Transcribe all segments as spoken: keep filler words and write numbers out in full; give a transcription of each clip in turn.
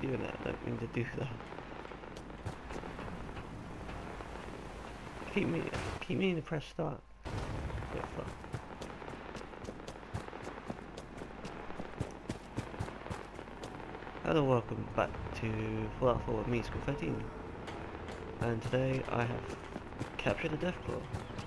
doing that. I don't mean to do that. Keep me, keep meaning to press start. Yeah, fuck. Hello, welcome back to Fallout four with me, School thirteen. And today I have captured a Deathclaw.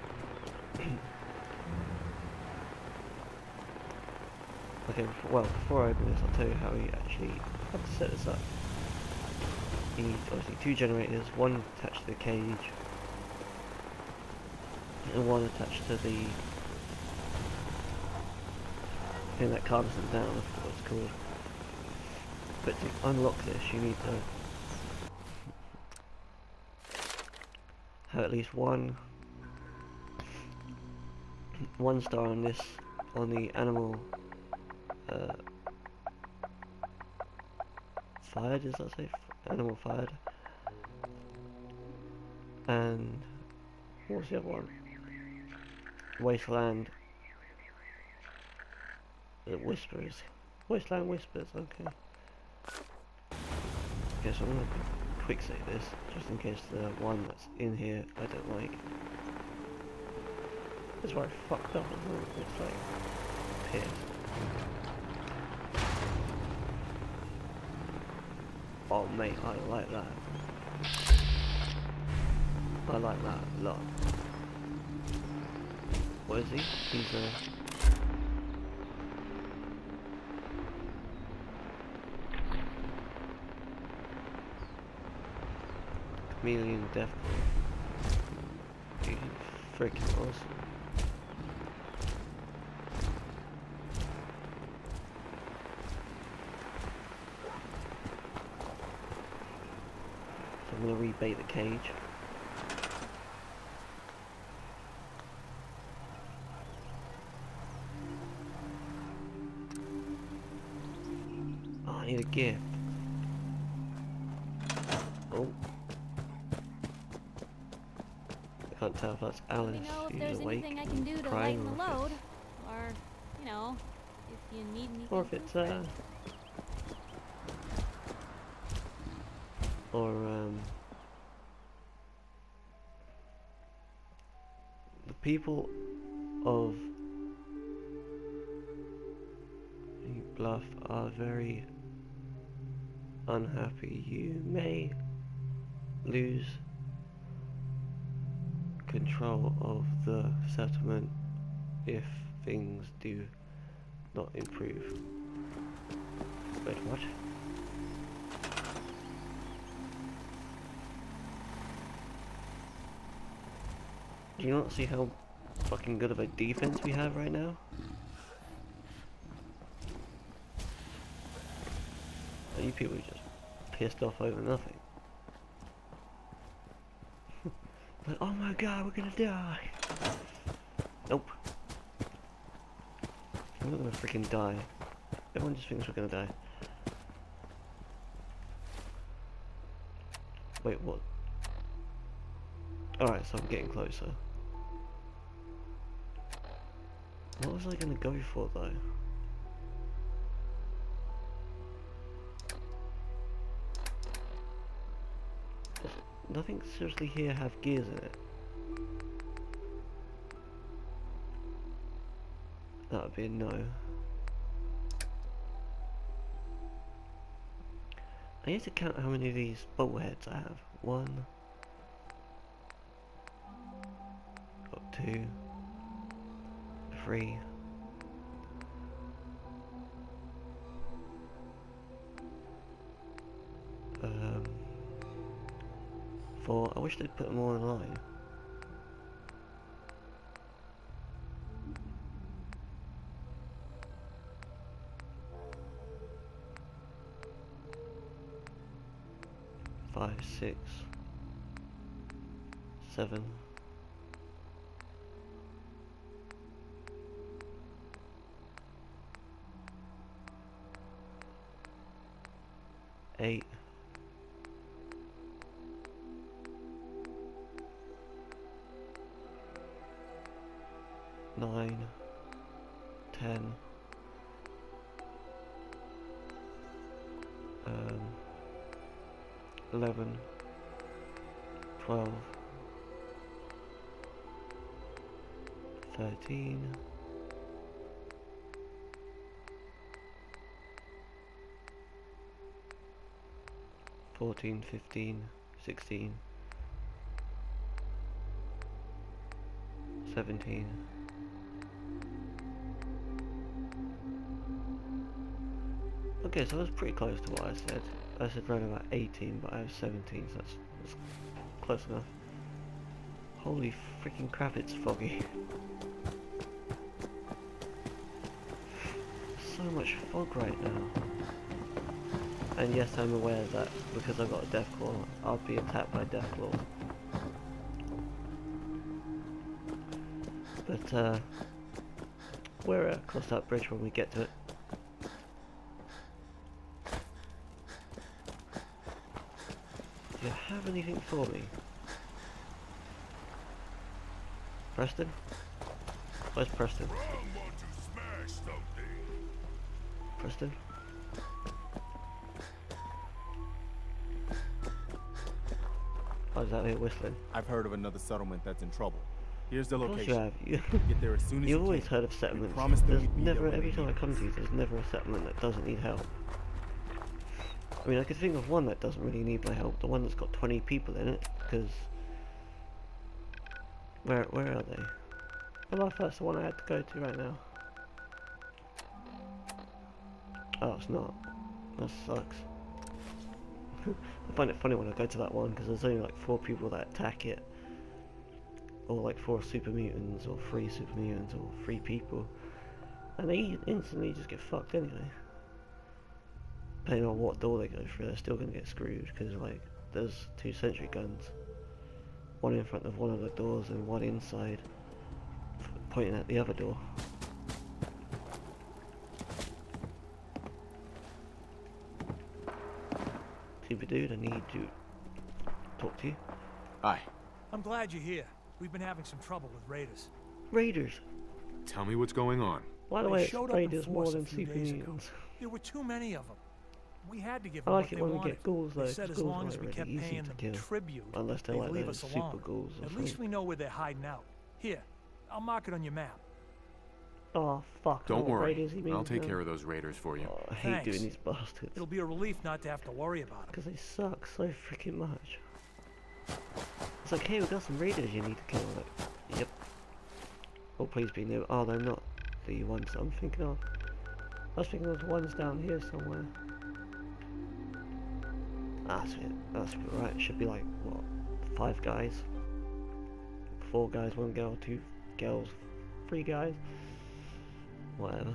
Okay, well, before I open this, I'll tell you how you actually have to set this up. You need obviously two generators, one attached to the cage, and one attached to the thing that calms them down, I forgot what it's called. But to unlock this, you need to have at least one one star on this, on the animal uh, fired, does that say? Animal fired. And what was the other one? Wasteland uh, Whispers. Wasteland Whispers, okay. Okay, so I'm gonna quick save this, just in case the one that's in here I don't like. That's where I fucked up, isn't it? It's like pissed. Oh mate, I like that. I like that a lot. What is he? He's a... chameleon Deathclaw. He's freaking awesome. So I'm gonna rebait the cage. Oh, I need a gift. Oh. I can't tell if that's Alice. Let me know if She's there's awake, anything I can do to crying, lighten the or if load, it's, or you know, if you need anything. or if it's uh, or um, the people of Bluff are very unhappy. You may lose control of the settlement if things do not improve. Wait, what? Do you not see how fucking good of a defense we have right now? Are you people just pissed off over nothing? Like, oh my god, we're gonna die! Nope. We're not gonna freaking die. Everyone just thinks we're gonna die. Wait, what? Alright, so I'm getting closer. What was I gonna go for though? Does nothing seriously here have gears in it? That would be a no. I need to count how many of these bobbleheads I have. One. Got two. Three. Um. Four. I wish they'd put them all in a line. Five, six, seven, eight, nine, ten, um, eleven, twelve, thirteen, fourteen, fifteen, sixteen, seventeen, okay, so that's pretty close to what I said. I said around about eighteen, but I have seventeen, so that's, that's close enough. Holy freaking crap, it's foggy. So much fog right now. And yes, I'm aware that because I've got a Deathclaw, I'll be attacked by Deathclaw. But uh, we're uh, across that bridge when we get to it. Do you have anything for me? Preston? Where's Preston? Preston? Oh, is that here whistling? I've heard of another settlement that's in trouble. Here's the Of course you location. have. You Get there as soon as You've you always can. heard of settlements. promised them There's we'd be there never, when every they time I need come us. to you, there's never a settlement that doesn't need help. I mean, I could think of one that doesn't really need my help, the one that's got twenty people in it, because... Where, where are they? Well, that's the one I had to go to right now. Oh, it's not. That sucks. I find it funny when I go to that one, because there's only like four people that attack it. Or like four super mutants, or three super mutants, or three people. And they instantly just get fucked anyway. Depending on what door they go through, they're still going to get screwed, because like, there's two sentry guns. One in front of one of the doors, and one inside, pointing at the other door. Super dude, I need to talk to you. Hi. I'm glad you're here. We've been having some trouble with raiders. Raiders! Tell me what's going on. Why do They I it's showed up in raiders more force a than few super days ago. mutants? There were too many of them. We had to give I them like what it they when we wanted. get ghouls though, They said 'cause as ghouls long are as we really kept easy paying to them kill. tribute, Unless they're they'd like leave those us super alone. ghouls or At least something. we know where they're hiding out. Here, I'll mark it on your map. Oh fuck, I Don't know what worry. raiders he means I'll take now. care of those raiders for you. Oh, I hate Thanks. doing these bastards. It'll be a relief not to have to worry about them. Because they suck so freaking much. It's like, hey, we got some raiders you need to kill. Like, yep. Oh, please be new. Oh, they're not the ones I'm thinking of. I was thinking of the ones down here somewhere. Ah, that's it. That's right. It should be like, what, five guys? Four guys, one girl, two girls, three guys. Whatever.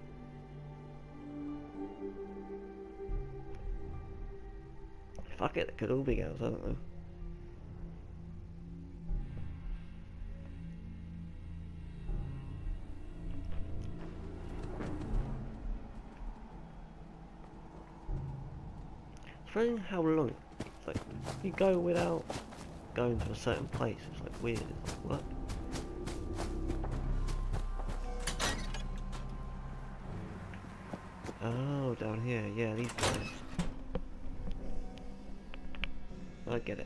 Fuck it, it could all be girls, I don't know. It's funny how long, it's like, you go without going to a certain place, it's like weird, it's like, what? Oh, down here, yeah, these guys. I get it.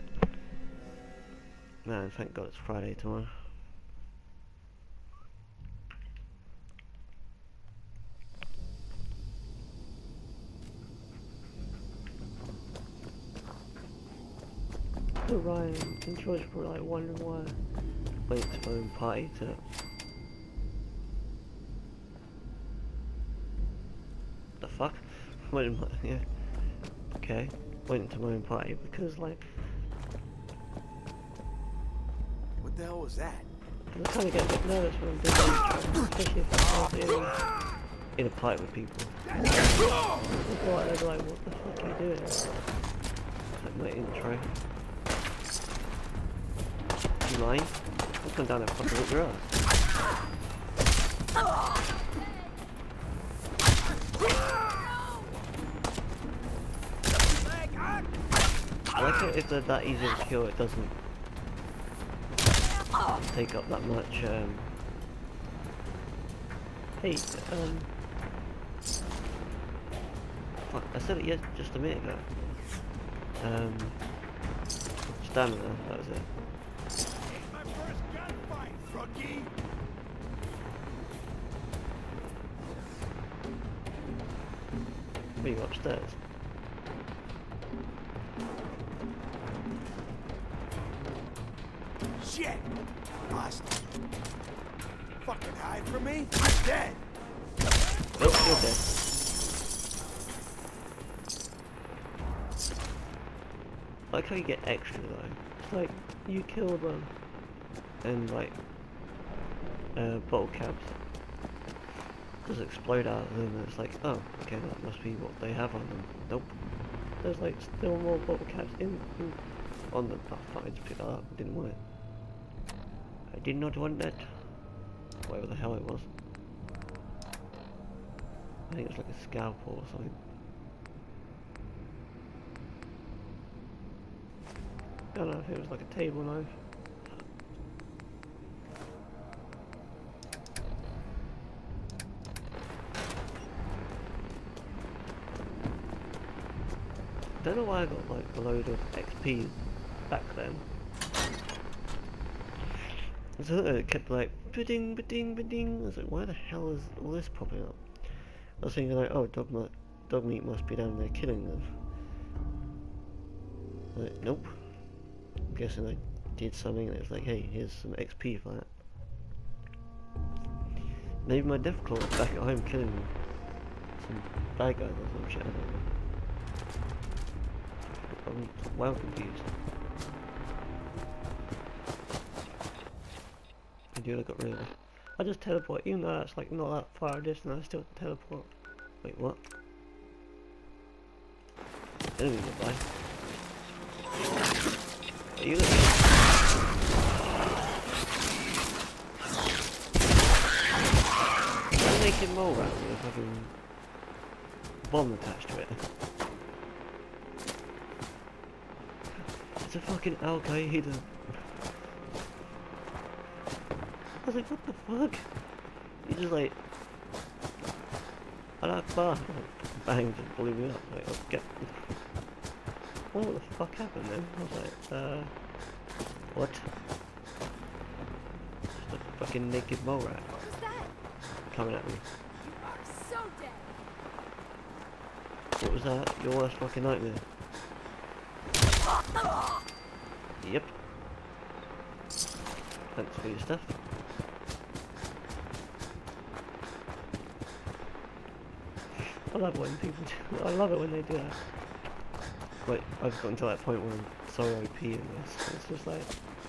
Man, thank God it's Friday tomorrow. So Ryan and George were probably like wondering why I went to my own party to the fuck? Went in my, yeah. Okay. Went into my own party because like What the hell was that? I kind of get a bit nervous when I'm doing these, especially if I'm in, in a fight with people. People like, they're like, what the fuck are you doing? It's like my intro. You lying? I'll come down and fucking whip your ass. I like it if they're that easy to kill, it doesn't take up that much, um... Hey, um... Fuck, I said it yes, just a minute ago. Um, stamina, that was it. My first gunfight, rookie. Were you upstairs? Shit! Lost. Fucking hide from me? I'm dead. Nope, you're dead. I like how you get extra though. It's like you killed one, and like uh, bottle caps just explode out of them. And it's like, oh, okay, that must be what they have on them. Nope. There's like still more bottle caps in, in on them. Oh, fuck, I just picked that up. I didn't want it. I did not want that. Whatever the hell it was. I think it was like a scalpel or something. I don't know if it was like a table knife. Don't know why I got like a load of X P back then. So it kept like ba-ding, ba-ding, ba-ding. I was like, why the hell is all this popping up? I was thinking like, oh, dog meat, dog meat must be down there killing them. Like, nope. I'm guessing I did something and it was like, hey, here's some X P for that. Maybe my Deathclaw was back at home killing some bad guys or some shit, I don't know. I'm well confused. I do look up really. I just teleport, even though that's like not that far distance, I still teleport. Wait, what? Enemy nearby. Are you looking? I'm making mole rat with a fucking bomb attached to it. It's a fucking Al Qaeda. I was like, what the fuck? He just like, I like bar, bang, just blew me up. Like, oh, get. What the fuck happened then? I was like, uh, what? Just a fucking naked mole rat What was that? coming at me. You are so dead. What was that? Your worst fucking nightmare? Yep. Thanks for your stuff. I love when people do, I love it when they do that. Like, I've gotten to that point where I'm so O P in this. It's just like,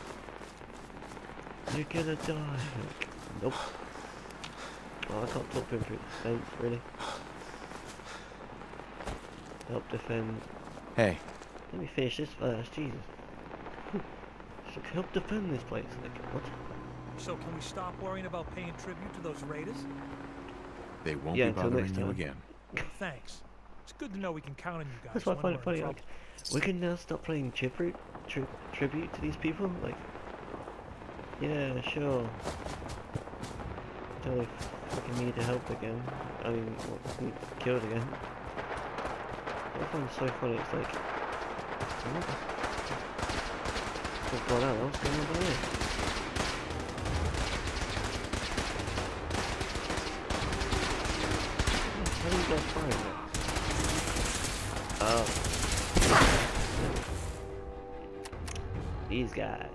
you're gonna die. Like, nope. Oh, I can't talk to him through the fence, really. Help defend. Hey. Let me finish this first, Jesus. Should help defend this place. Like, what? So can we stop worrying about paying tribute to those raiders? They won't Yeah, be until bothering next you time. again. Thanks. It's good to know we can count on you guys. That's why I when find we're it funny, in like, trouble. we can now stop playing tribute, tri tribute to these people, like, yeah, sure. Until they fucking need help again. I mean, what, killed again. I find it so funny, it's like, what? What's going on? What's going on here? How do you guys find it? Oh. These guys.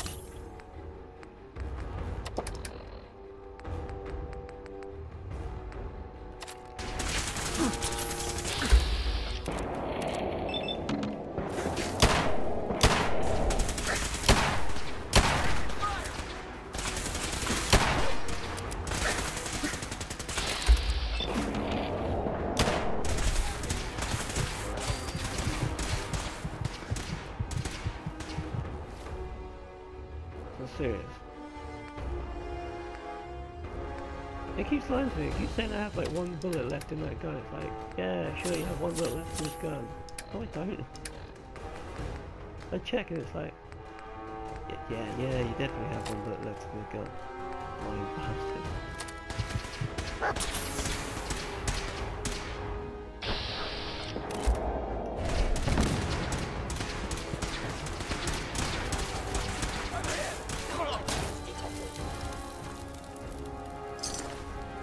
Serious. It keeps lying to me. It keeps saying I have like one bullet left in that gun. It's like, yeah, sure you have one bullet left in this gun. No, I don't. I check and it's like, yeah, yeah, you definitely have one bullet left in the gun. Lying bastard.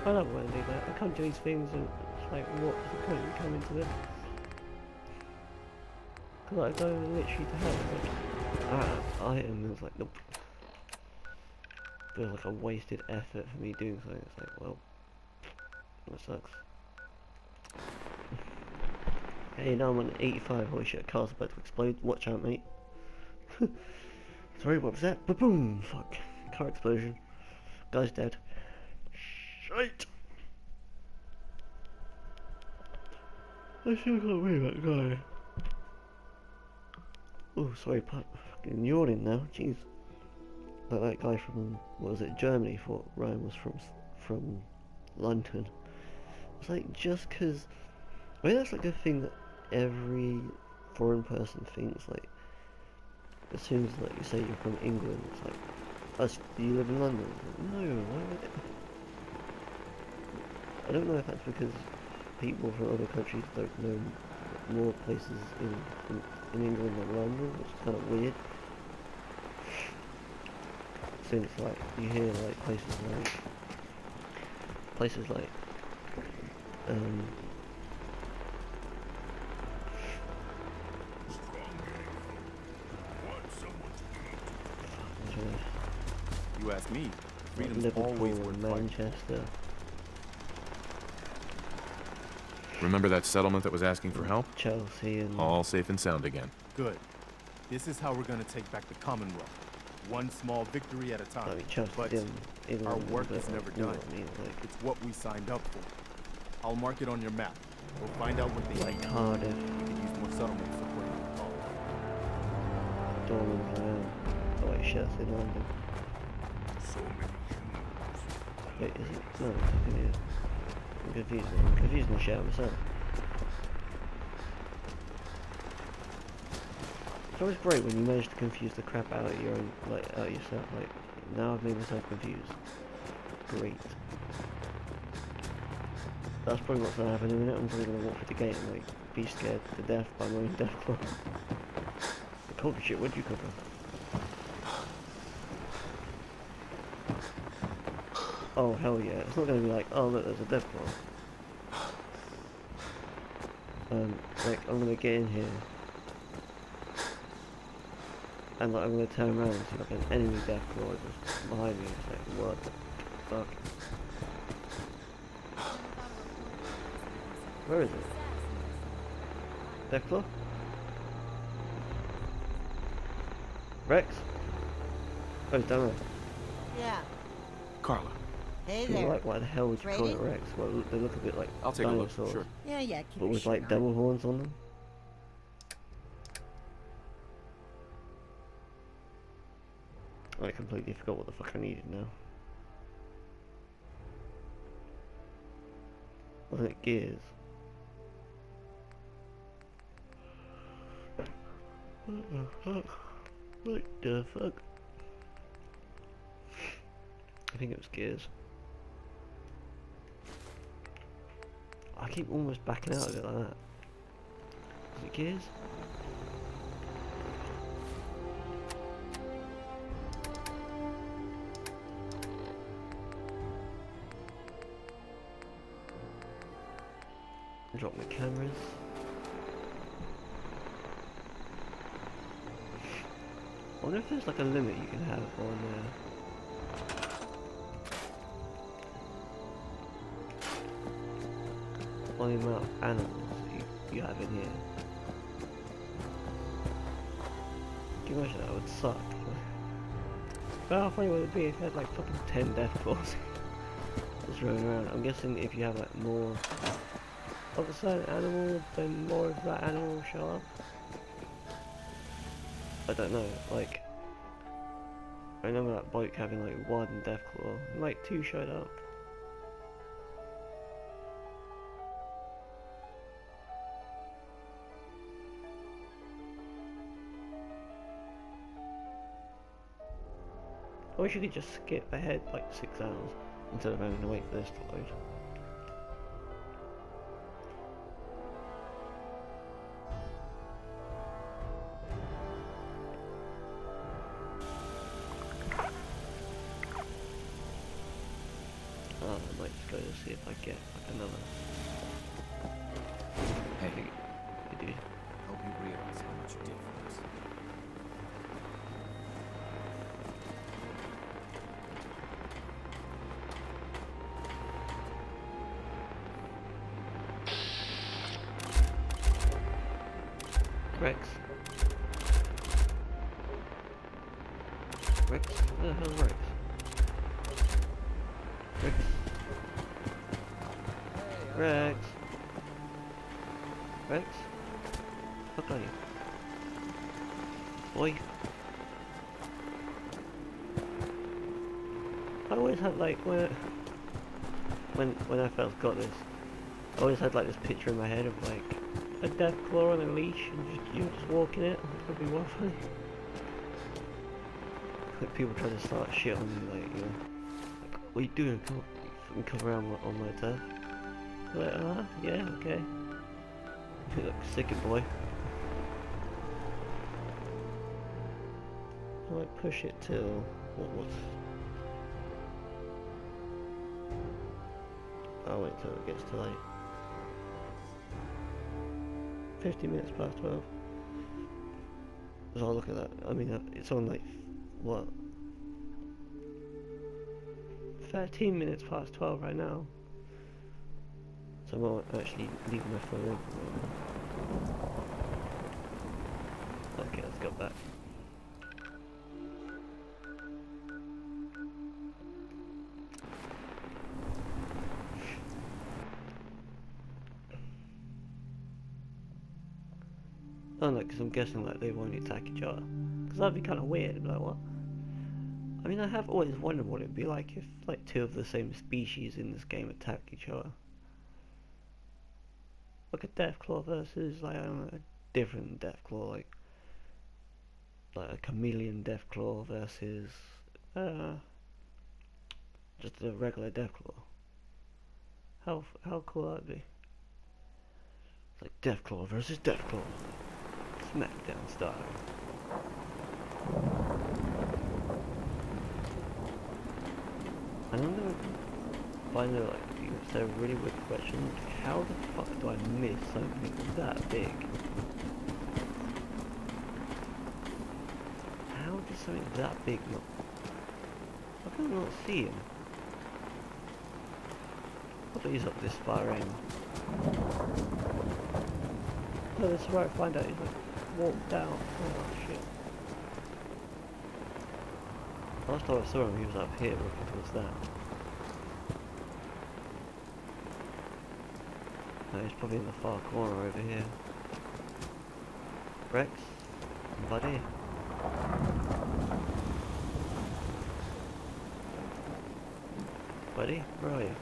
I don't want to do that. I can't do these things and it's like, what's the point of coming to this? Because I go literally to hell. Like, ah, item is like, nope. Feels like a wasted effort for me doing so. It's like, well, that sucks. Hey, now I'm on eighty-five. Holy shit, car's about to explode. Watch out, mate. Sorry, what was that? Ba-boom! Fuck. Car explosion. Guy's dead. Shite! I still can't believe that guy. Oh, sorry, Pat. Fucking yawning now. Jeez. Like that guy from, what was it, Germany? Thought Ryan was from from London. It's like, just because... I mean, that's like a thing that every foreign person thinks, like, as soon as like you say you're from England, it's like, us, do you live in London? Like, no, why would it? I don't know if that's because people from other countries don't know more places in, in, in England than London, which is kind of weird. Since like, you hear like places like, places like, um, You ask me. Freedom's Liverpool, always worth fighting. Manchester. Remember that settlement that was asking for help? Chelsea and All safe and sound again. Good. This is how we're gonna take back the Commonwealth. One small victory at a time. I mean, Chelsea but in England. our work but, is never you know done. what I mean, like, it's what we signed up for. I'll mark it on your map. We'll find out what they like need. Cardiff, We could use more settlement support in the call. Dortmund, um, oh wait, shit, that's in London. Wait, is it? No, it's fucking here. I'm confused. I'm confusing the shit out of myself. It's always great when you manage to confuse the crap out of your own, like, out of yourself. Like, now I've made myself confused. Great. That's probably what's gonna happen in a minute. I'm probably gonna walk through the gate and like be scared to death by my own death claw. Holy shit, where'd you come from? Oh hell yeah, it's not gonna be like, oh look, there's a death claw. Um, like, I'm gonna get in here. And like, I'm gonna turn around and see like an enemy death claw just behind me. It's like, what the fuck? Where is it? Death claw? Rex? Oh, it's down there. Yeah. Carla. Hey People are there. like, why the hell would you call it Trading? Rex? Well, they look a bit like I'll take dinosaurs, a look, sure. Yeah, yeah. Keep but your with shit like on. devil horns on them. I completely forgot what the fuck I needed now. Wasn't it gears? What the fuck? What the fuck? I think it was gears. I keep almost backing out of it like that. Is it gears? Drop my cameras. I wonder if there's like a limit you can have on uh, on the amount of animals that you, you have in here. Can you imagine that would suck? But how funny would it be if you had like fucking ten death claws just running around? I'm guessing if you have like more of a certain animal, then more of that animal will show up. I don't know, like, I remember that bloke having like one Deathclaw, and like two showed up. I wish you could just skip ahead like six hours instead of having to wait for this to load. Oh, I might just go to see if I get like another. Hey, You do. Hope you realize how much you did for us. Rex. Rex? Where the hell's Rex? Rex? Rex? Rex? Fuck are you? Boy? I always had like, when, when, when I first got this, I always had like this picture in my head of like, a death claw on a leash and just, you're just walking it. That'd be more funny. Like people trying to start shit on me, like, you know, like, what are you doing? Come, fucking come around on on my death. Like, ah, uh, yeah, okay. You look sick, boy. I might push it till what was? I'll wait till it gets to like fifty minutes past twelve. So I'll look at that. I mean, uh, it's on like, what? thirteen minutes past twelve right now. So I'm not actually leaving my phone open. Okay, let's go back. Oh no, because I'm guessing like they won't attack each other. Because that'd be kind of weird, like what? I mean, I have always wondered what it'd be like if like two of the same species in this game attack each other. Like a Deathclaw versus like, I don't know, a different Deathclaw, like like a chameleon Deathclaw versus uh, just a regular Deathclaw. How how cool that'd be. It's like Deathclaw versus Deathclaw. Smackdown style. And I'm gonna find out, like, it's a really weird question. How the fuck do I miss something that big? How does something that big not? How can I not see him? I thought he's up this far in. No, this is where I find out he's like walked down. Oh shit. Last time I saw him he was up here looking towards that. No, he's probably in the far corner over here. Rex? Buddy? Buddy? Where are you?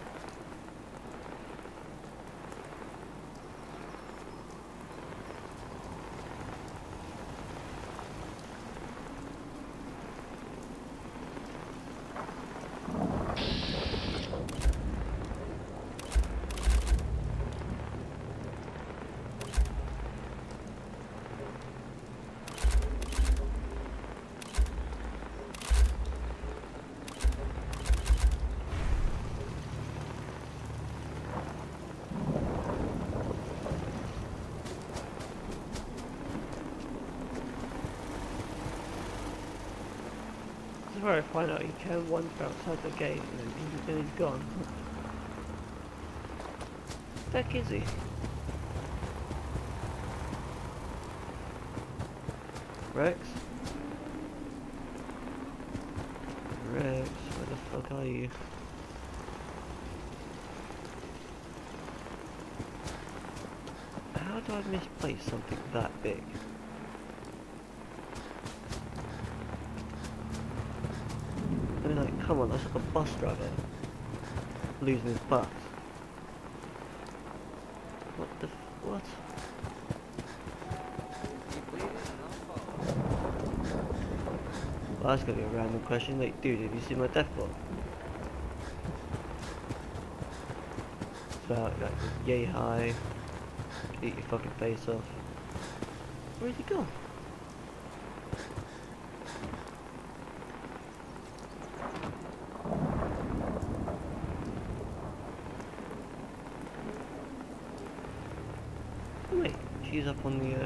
This is where I find out you can wander outside the gate and then, he, then he's gone. Where the heck is he? Rex? Rex, where the fuck are you? How do I misplace something that big? I mean, like, come on, that's like a bus driver losing his bus. What the f- what? Well, that's gonna be a random question. Like, dude, have you seen my Deathclaw? It's about, like, yay high, eat your fucking face off. Where'd he go? he's up on the, uh...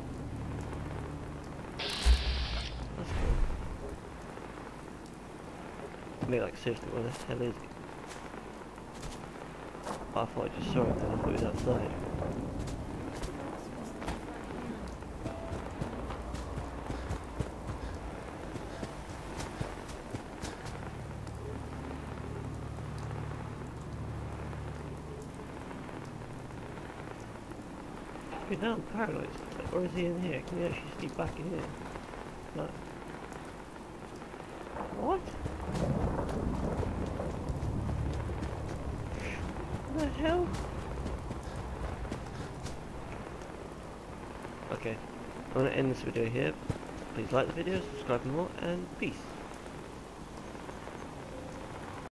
That's cool. I mean, like, seriously, where the hell is he? I thought I just saw him then, I thought he was outside. Wait, now I'm paranoid. Or is he in here? Can he actually sneak back in here? No. What? What the hell? Okay, I'm going to end this video here. Please like the video, subscribe for more, and peace.